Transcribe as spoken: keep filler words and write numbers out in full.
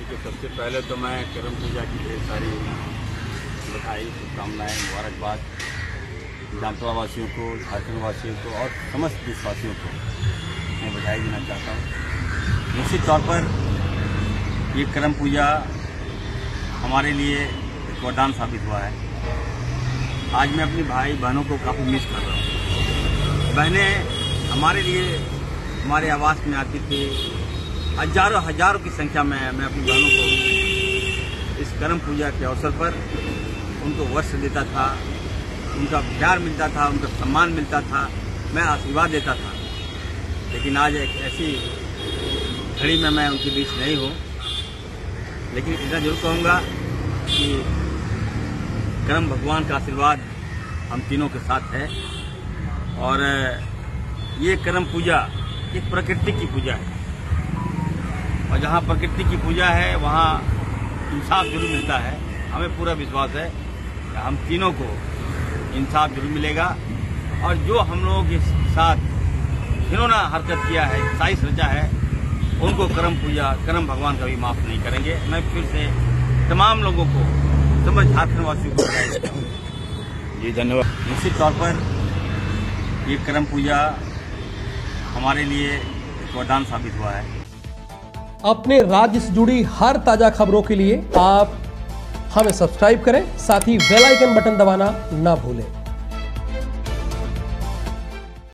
देखिए, सबसे पहले तो मैं करम पूजा की ढेर सारी बधाई, शुभकामनाएँ, मुबारकबाद जामतड़ा वासियों को, झारखंड वासियों को और समस्त देशवासियों को मैं बधाई देना चाहता हूँ। निश्चित तौर पर ये करम पूजा हमारे लिए एक वरदान साबित हुआ है। आज मैं अपनी भाई बहनों को काफ़ी मिस कर रहा हूँ। बहनें हमारे लिए हमारे आवास में आती थी, हजारों हजारों की संख्या में मैं अपनी बहनों को इस करम पूजा के अवसर पर उनको वस्त्र देता था, उनका प्यार मिलता था, उनका सम्मान मिलता था, मैं आशीर्वाद देता था। लेकिन आज एक ऐसी घड़ी में मैं उनके बीच नहीं हूँ, लेकिन इतना जरूर कहूँगा कि करम भगवान का आशीर्वाद हम तीनों के साथ है। और ये करम पूजा एक प्रकृति की पूजा है, और जहाँ प्रकृति की पूजा है वहाँ इंसाफ जरूर मिलता है। हमें पूरा विश्वास है कि हम तीनों को इंसाफ जरूर मिलेगा, और जो हम लोगों के साथ घिनौना हरकत किया है, साजिश रचा है, उनको करम पूजा करम भगवान कभी माफ नहीं करेंगे। मैं फिर से तमाम लोगों को, समस्त झारखंड वासियों को बधाई देता हूँ। जी धन्यवाद। निश्चित तौर पर ये करम पूजा हमारे लिए एक वरदान साबित हुआ है। अपने राज्य से जुड़ी हर ताजा खबरों के लिए आप हमें सब्सक्राइब करें, साथ ही बेल आइकन बटन दबाना ना भूलें।